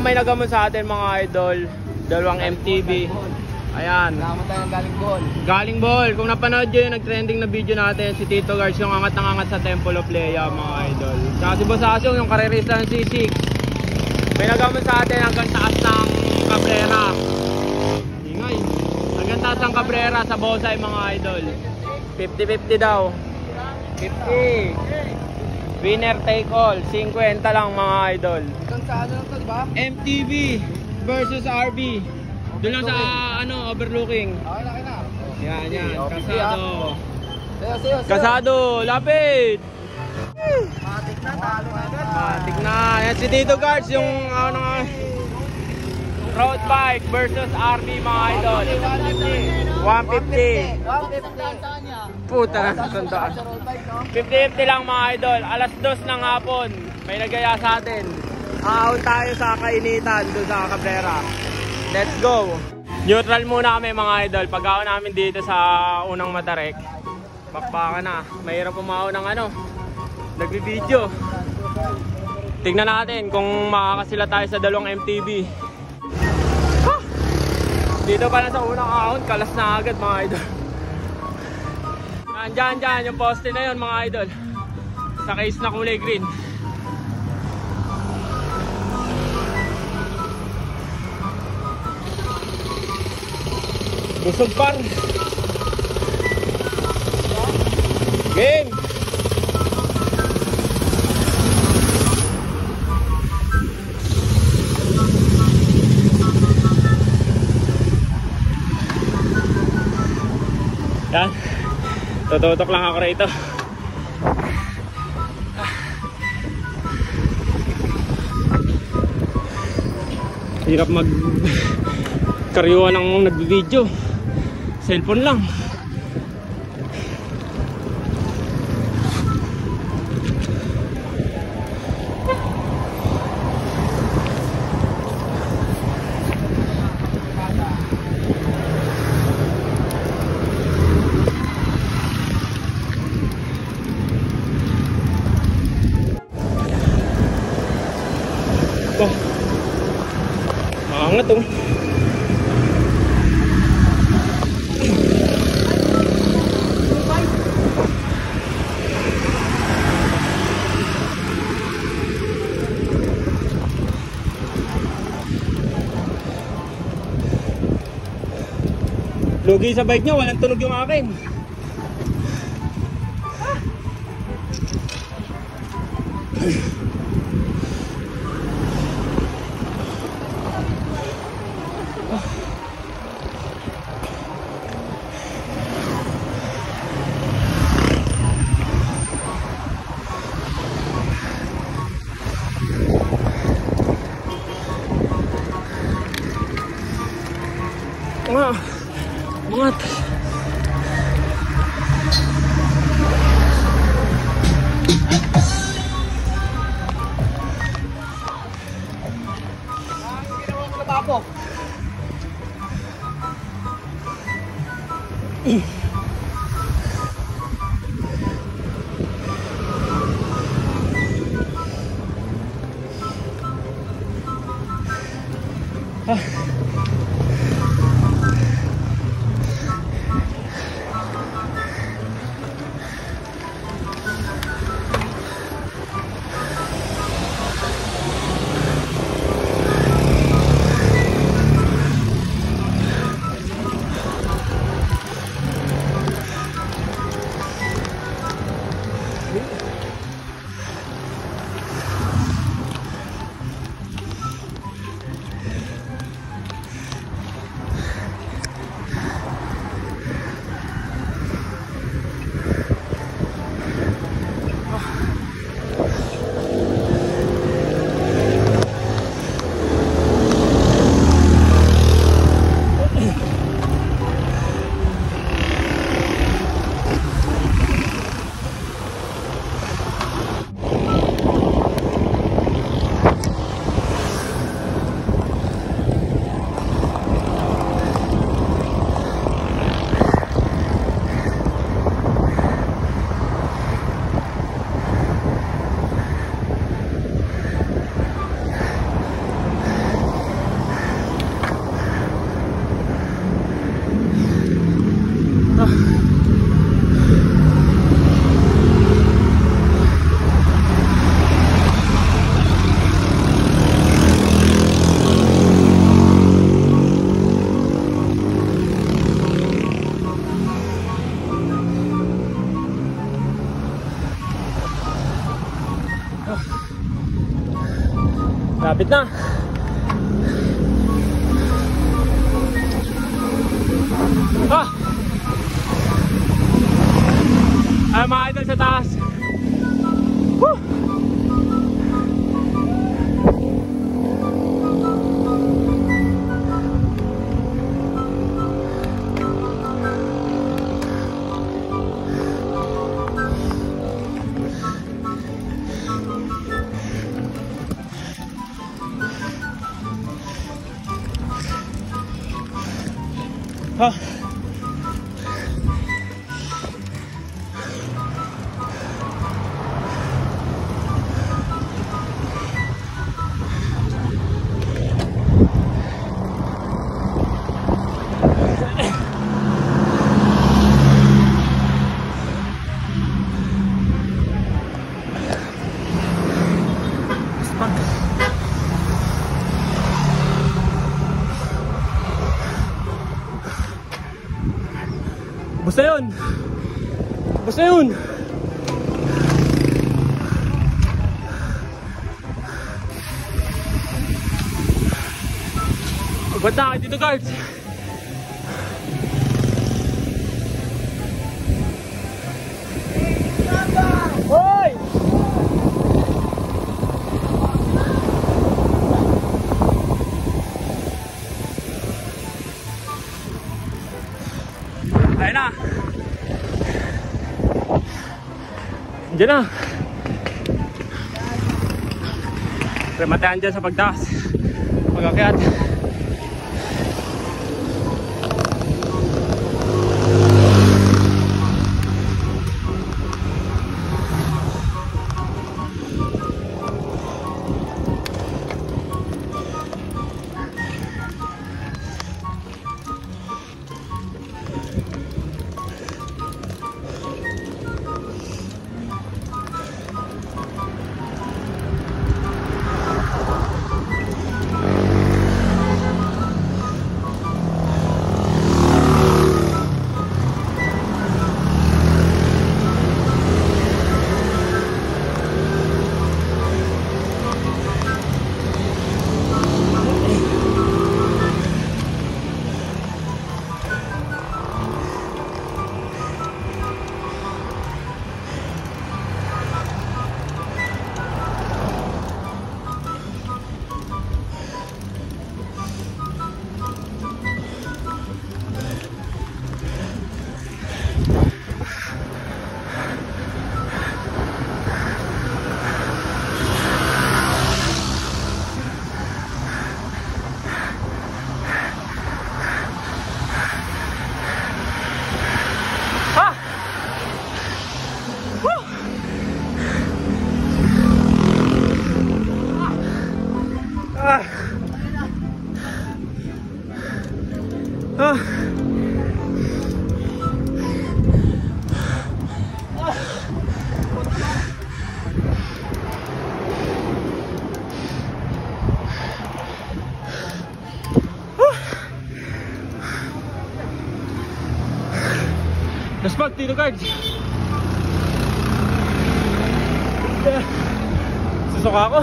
may nagamon sa atin mga idol. Dalawang MTB. Ayan. Salamat tayo ng galing Bohol. Galing Bohol. Kung napanood nyo yung nag-trending na video natin, si Tito Guards yung angat ng angat sa Temple of Leia mga idol. Tsaka si Boss Asyong yung karerista ng C6. May nagamon sa atin hanggang taas ng Cabrera. Ingay. Hanggang taas ng Cabrera sa Bosay mga idol. 50-50 daw. 50. Winner take all. 50 lang mga idol. Hanggang sa ano lang to, di ba? MTB versus RB. Doon lang sa overlooking. Okay na, okay na. Yan. Okay, Kasado. Sayo. Kasado. Lapit. Matik na, talo na agad. Matik na. Yan si Tito Guards yung road bike versus RB mga idol. 150. 150. Puta na sandaan. 50-50 lang mga idol. Alas 2 ng hapon. May nagaya sa atin. Ahon tayo sa kainitan doon sa Cabrera. Let's go. Neutral muna kami mga idol. Pag-ahon namin dito sa unang Matarek, bakbaka na. Mahirap umahon ng nagbibideo. Tignan natin kung makakasila tayo sa dalawang MTB. Huh! Dito pa lang sa unang ahon, kalas na agad mga idol. Dyan, yung poste na yun mga idol. Sa case na kulay green. Busog par. Game. Yan. Tututok lang ako rito. Hirap mag karyuwa ng nagbi-video. Cellphone lang. Angat oh. Lugi sa bike niya, walang tunog yung akin. Banget. Lapit na. Ay mga idol sa taas. Woo! Basta yun! Basta yun! Ba't na kayo dito, guards? Hoy! Ayun na! Diyan na! Rematayan dyan sa pagtaas. Pag-akyat. Respect dito, guards. Susuka ako.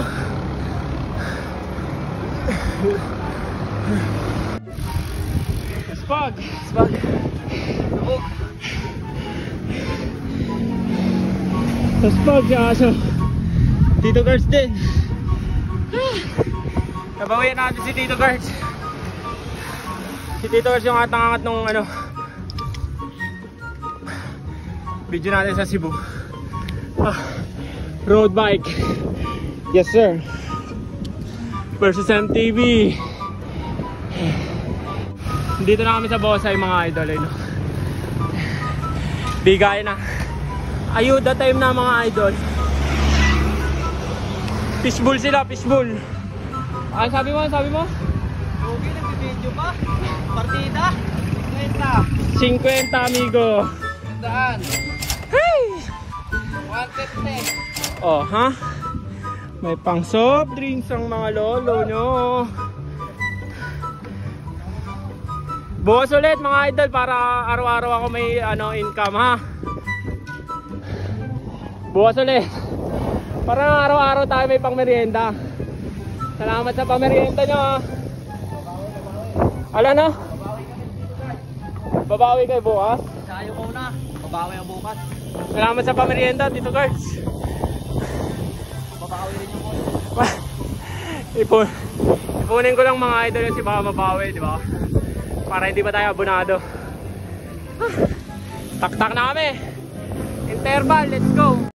Spag. Spag. Sa spag siya aso. Tito guards din. Nabawian natin si Tito guards. Si Tito guards yung angat nung ano video natin sa Cebu. Road bike. Yes sir. Versus MTV. Dito na kami sa Bosay mga idol. Bigay na. Ayuda time na mga idol. Fishbowl sila, fishbowl. Ano sabi mo? Sabi mo? Okay, nag-video pa. Partida. 50 amigo. Daan. Hey! 150. Oh, ha? May pang soft drinks ang mga lolo nyo. Bukas ulit mga idol para araw-araw ako may income, ha? Bukas ulit. Para araw-araw tayo may pang merienda. Salamat sa pamerienda nyo, ha? Ala na? Babawi kayo bukas? Sayo ko na. Babawi ang bukas. Salamat sa pamerienda, Tito Guards. Babawi rin yung Ipunin ko lang mga idol yung si baka mabawi, di ba? Para hindi ba tayo abonado. Tak-tak na kami. Interval, let's go.